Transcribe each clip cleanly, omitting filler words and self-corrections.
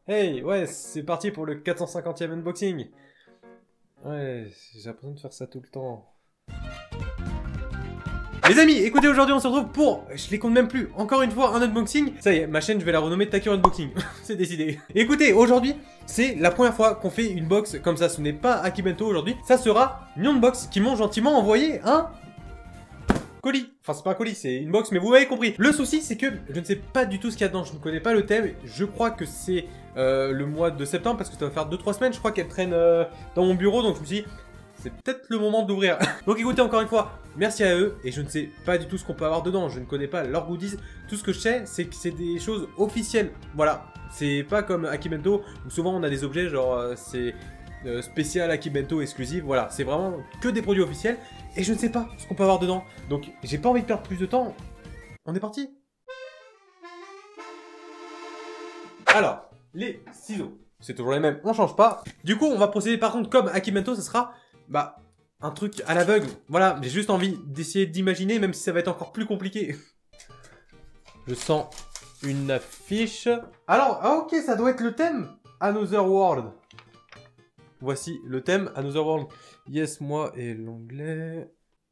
Hey, ouais, c'est parti pour le 450e unboxing. Ouais, j'ai l'impression de faire ça tout le temps. Les amis, écoutez, aujourd'hui on se retrouve pour, je les compte même plus, encore une fois un unboxing. Ça y est, ma chaîne je vais la renommer Taker Unboxing, c'est décidé. Écoutez, aujourd'hui, c'est la première fois qu'on fait une box comme ça, ce n'est pas Akibento aujourd'hui. Ça sera une unbox qui m'ont gentiment envoyé un colis. Enfin, c'est pas un colis, c'est une box, mais vous m'avez compris. Le souci, c'est que je ne sais pas du tout ce qu'il y a dedans, je ne connais pas le thème. Je crois que c'est le mois de septembre, parce que ça va faire 2-3 semaines, je crois qu'elle traîne dans mon bureau, donc je me suis dit, c'est peut-être le moment d'ouvrir. Donc écoutez, encore une fois, merci à eux, et je ne sais pas du tout ce qu'on peut avoir dedans, je ne connais pas leurs goodies. Tout ce que je sais, c'est que c'est des choses officielles. Voilà, c'est pas comme Akibento, où souvent on a des objets, genre c'est spécial Akibento exclusif, voilà, c'est vraiment que des produits officiels. Et je ne sais pas ce qu'on peut avoir dedans. Donc, j'ai pas envie de perdre plus de temps. On est parti. Alors, les ciseaux. C'est toujours les mêmes, on change pas. Du coup, on va procéder par contre comme Akibento, ça sera, bah, un truc à l'aveugle. Voilà, j'ai juste envie d'essayer d'imaginer, même si ça va être encore plus compliqué. Je sens une affiche. Alors, ah ok, ça doit être le thème. Another World. Voici le thème, Another World. Yes, moi et l'onglet.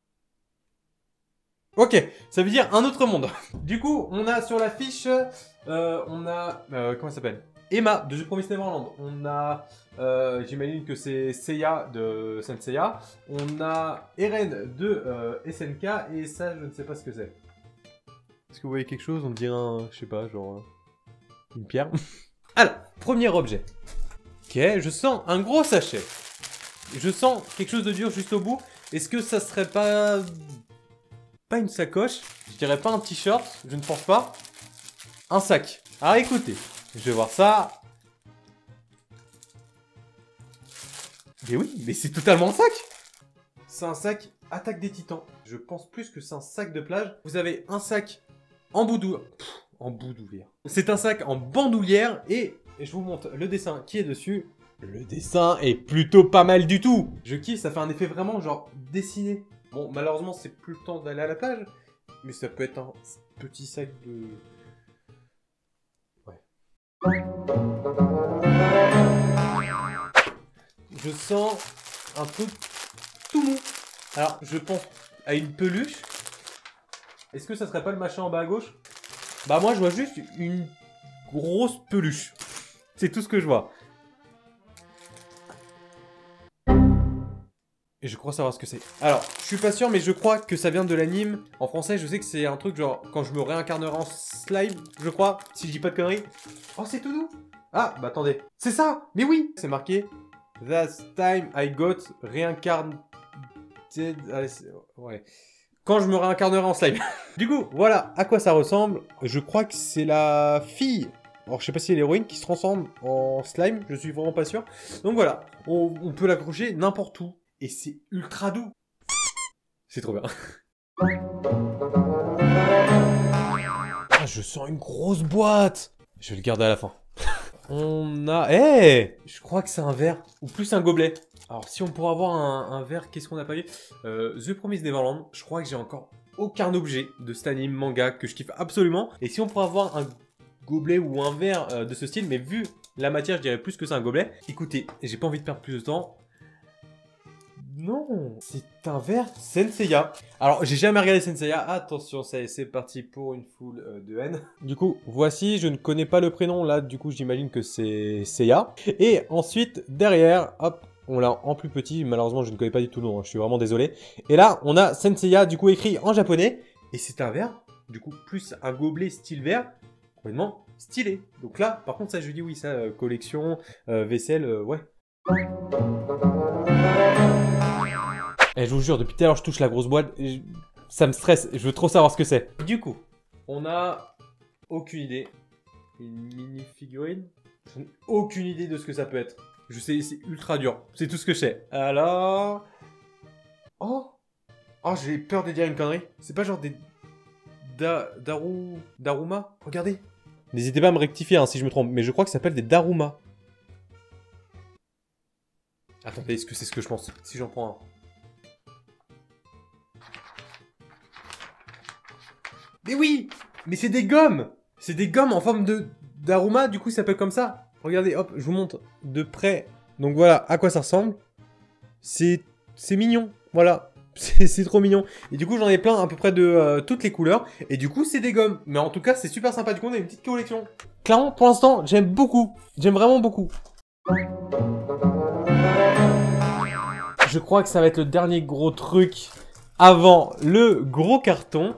Ok, ça veut dire un autre monde. Du coup, on a sur la fiche, on a, comment ça s'appelle, Emma de The Promised Neverland. On a, j'imagine que c'est Seiya de Saint Seiya. On a Eren de SNK et ça, je ne sais pas ce que c'est. Est-ce que vous voyez quelque chose? On dirait un, je sais pas, genre une pierre. Alors, premier objet. Ok, je sens un gros sachet. Je sens quelque chose de dur juste au bout. Est-ce que ça serait pas une sacoche? Je dirais pas un t-shirt, je ne pense pas. Un sac. Ah écoutez, je vais voir ça. Mais oui, mais c'est totalement un sac. C'est un sac Attaque des Titans. Je pense plus que c'est un sac de plage. Vous avez un sac en bandoulière. C'est un sac en bandoulière et je vous montre le dessin qui est dessus. Le dessin est plutôt pas mal du tout. Je kiffe, ça fait un effet vraiment genre dessiné. Bon, malheureusement, c'est plus le temps d'aller à la plage, mais ça peut être un petit sac de... Ouais. Je sens un truc tout mou. Alors, je pense à une peluche. Est-ce que ça serait pas le machin en bas à gauche? Bah moi, je vois juste une grosse peluche. C'est tout ce que je vois. Et je crois savoir ce que c'est. Alors, je suis pas sûr, mais je crois que ça vient de l'anime. En français, je sais que c'est un truc genre, quand je me réincarnerai en slime, je crois, si je dis pas de conneries. Oh, c'est tout doux. Ah, bah attendez. C'est ça. Mais oui. C'est marqué. That time I got reincarnated. Allez, ouais. Quand je me réincarnerai en slime. Du coup, voilà à quoi ça ressemble. Je crois que c'est la fille. Alors, je sais pas si c'est l'héroïne qui se transforme en slime. Je suis vraiment pas sûr. Donc voilà. On peut l'accrocher n'importe où. Et c'est ultra doux. C'est trop bien. Ah, je sens une grosse boîte. Je vais le garder à la fin. On a... Eh, je crois que c'est un verre. Ou plus un gobelet. Alors, si on pourrait avoir un verre, qu'est-ce qu'on a pas eu? The Promised Neverland. Je crois que j'ai encore aucun objet de cet anime manga que je kiffe absolument. Et si on pourrait avoir un gobelet ou un verre de ce style, mais vu la matière, je dirais plus que c'est un gobelet. Écoutez, j'ai pas envie de perdre plus de temps. Non, c'est un verre Senseiya. Alors, j'ai jamais regardé Senseiya. Attention, c'est parti pour une foule de haine. Du coup, voici, je ne connais pas le prénom. Là, du coup, j'imagine que c'est Seiya. Et ensuite, derrière, hop, on l'a en plus petit. Malheureusement, je ne connais pas du tout le nom. Hein, je suis vraiment désolé. Et là, on a Senseiya, du coup, écrit en japonais. Et c'est un verre, du coup, plus un gobelet style verre. Complètement stylé. Donc là, par contre, ça, je dis oui, ça, collection, vaisselle, ouais. Et je vous jure, depuis tout à l'heure, je touche la grosse boîte. Ça me stresse. Je veux trop savoir ce que c'est. Du coup, on a aucune idée. Une mini figurine. Je n'ai aucune idée de ce que ça peut être. Je sais, c'est ultra dur. C'est tout ce que je sais. Alors... Oh, j'ai peur de dire une connerie. C'est pas genre des... Daruma? Regardez. N'hésitez pas à me rectifier hein, si je me trompe. Mais je crois que ça s'appelle des Daruma. Attendez, est-ce que c'est ce que je pense? Si j'en prends un. Mais oui! Mais c'est des gommes! C'est des gommes en forme de d'aroma, du coup ça s'appelle comme ça. Regardez, hop, je vous montre de près. Donc voilà à quoi ça ressemble. C'est mignon, voilà. C'est trop mignon. Et du coup, j'en ai plein à peu près de toutes les couleurs. Et du coup, c'est des gommes. Mais en tout cas, c'est super sympa. Du coup, on a une petite collection. Clairement, pour l'instant, j'aime beaucoup. J'aime vraiment beaucoup. Je crois que ça va être le dernier gros truc avant le gros carton.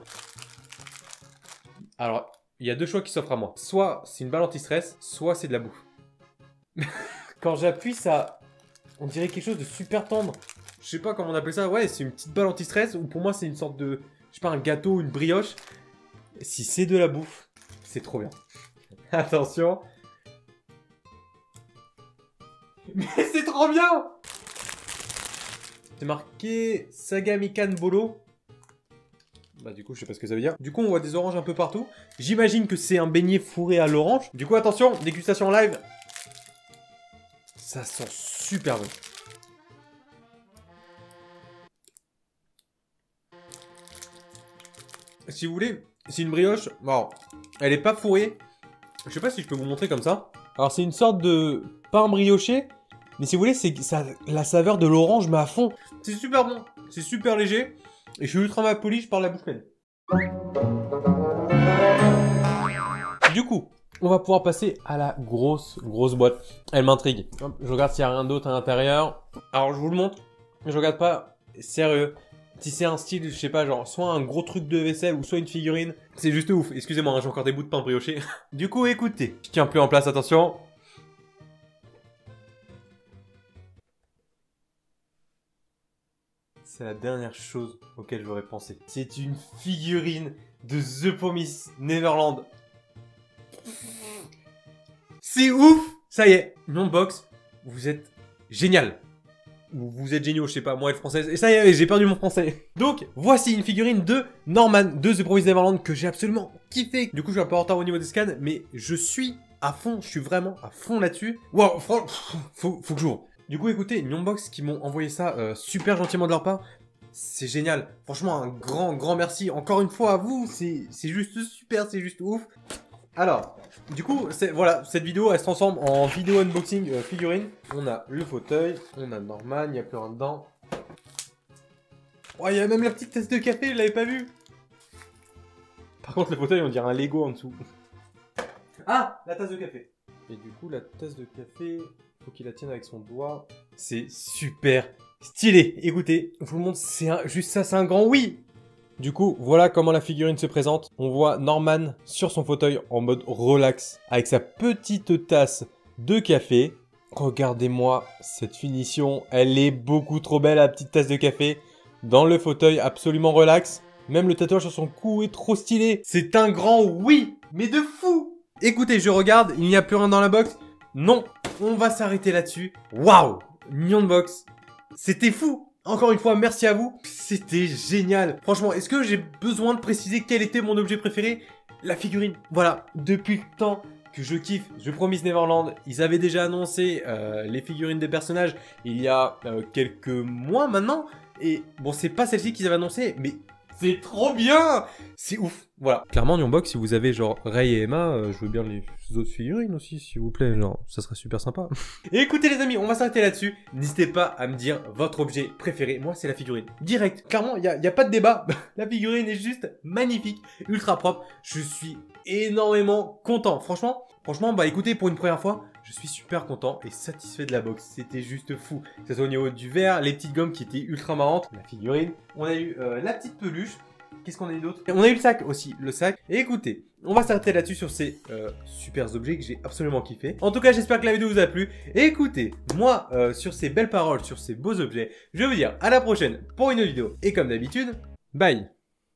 Alors, il y a deux choix qui s'offrent à moi. Soit c'est une balle anti-stress, soit c'est de la bouffe. Quand j'appuie, ça... On dirait quelque chose de super tendre. Je sais pas comment on appelle ça. Ouais, c'est une petite balle anti-stress. Ou pour moi, c'est une sorte de... Je sais pas, un gâteau, une brioche. Si c'est de la bouffe, c'est trop bien. Attention. Mais c'est trop bien! C'est marqué Sagamikan Bolo. Bah du coup, je sais pas ce que ça veut dire. Du coup, on voit des oranges un peu partout. J'imagine que c'est un beignet fourré à l'orange. Du coup, attention, dégustation live. Ça sent super bon. Si vous voulez, c'est une brioche. Bon, elle est pas fourrée. Je sais pas si je peux vous montrer comme ça. Alors, c'est une sorte de pain brioché. Mais si vous voulez, c'est la saveur de l'orange, mais à fond. C'est super bon. C'est super léger. Et je suis ultra mal poli, je parle la bouche pleine. Du coup, on va pouvoir passer à la grosse boîte. Elle m'intrigue. Je regarde s'il n'y a rien d'autre à l'intérieur. Alors, je vous le montre. Je regarde pas. Sérieux. Si c'est un style, je sais pas, genre, soit un gros truc de vaisselle ou soit une figurine. C'est juste ouf. Excusez-moi, hein, j'ai encore des bouts de pain brioché. Du coup, écoutez. Je tiens plus en place, attention. C'est la dernière chose auquel j'aurais pensé. C'est une figurine de The Promised Neverland. C'est ouf! Ça y est, une box. Vous êtes génial. Vous êtes géniaux, je sais pas, moi être française. Et ça y est, j'ai perdu mon français. Donc, voici une figurine de Norman de The Promised Neverland que j'ai absolument kiffé. Du coup, je suis un peu en retard au niveau des scans, mais je suis à fond, je suis vraiment à fond là-dessus. Waouh, faut que j'ouvre. Du coup, écoutez, Nyonbox qui m'ont envoyé ça super gentiment de leur part. C'est génial. Franchement, un grand merci encore une fois à vous. C'est juste super, c'est juste ouf. Alors, du coup, voilà, cette vidéo, elle se transforme en vidéo unboxing figurine. On a le fauteuil, on a Norman, il n'y a plus rien dedans. Oh, il y a même la petite tasse de café, je l'avais pas vu. Par contre, le fauteuil, on dirait un Lego en dessous. Ah, la tasse de café. Et du coup, la tasse de café, faut qu'il la tienne avec son doigt. C'est super stylé. Écoutez, je vous le montre, juste ça, c'est un grand oui. Du coup, voilà comment la figurine se présente. On voit Norman sur son fauteuil en mode relax, avec sa petite tasse de café. Regardez-moi cette finition, elle est beaucoup trop belle, la petite tasse de café. Dans le fauteuil, absolument relax. Même le tatouage sur son cou est trop stylé. C'est un grand oui, mais de fou. Écoutez, je regarde, il n'y a plus rien dans la box. Non, on va s'arrêter là-dessus. Waouh, Nyonbox, c'était fou. Encore une fois, merci à vous. C'était génial. Franchement, est-ce que j'ai besoin de préciser quel était mon objet préféré? La figurine. Voilà, depuis le temps que je kiffe The Promised Neverland, ils avaient déjà annoncé les figurines des personnages il y a quelques mois maintenant. Et bon, c'est pas celle-ci qu'ils avaient annoncé, mais c'est trop bien. C'est ouf. Voilà. Clairement, Nyonbox, si vous avez genre Rey et Emma, je veux bien les autres figurines aussi, s'il vous plaît. Genre, ça serait super sympa. Et écoutez les amis, on va s'arrêter là-dessus. N'hésitez pas à me dire votre objet préféré. Moi, c'est la figurine. Direct. Clairement, il n'y a pas de débat. La figurine est juste magnifique, ultra propre. Je suis énormément content. Franchement, bah écoutez, pour une première fois, je suis super content et satisfait de la box. C'était juste fou. Que ce soit au niveau du verre, les petites gommes qui étaient ultra marrantes, la figurine. On a eu la petite peluche. Qu'est-ce qu'on a eu d'autre? On a eu le sac aussi, le sac. Et écoutez, on va s'arrêter là-dessus sur ces super objets que j'ai absolument kiffé. En tout cas, j'espère que la vidéo vous a plu. Et écoutez, moi, sur ces belles paroles, sur ces beaux objets, je vais vous dire à la prochaine pour une vidéo. Et comme d'habitude, bye.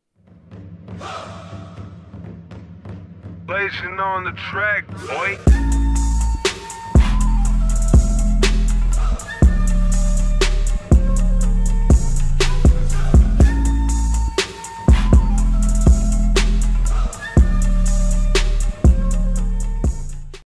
Blazing on the track, boy.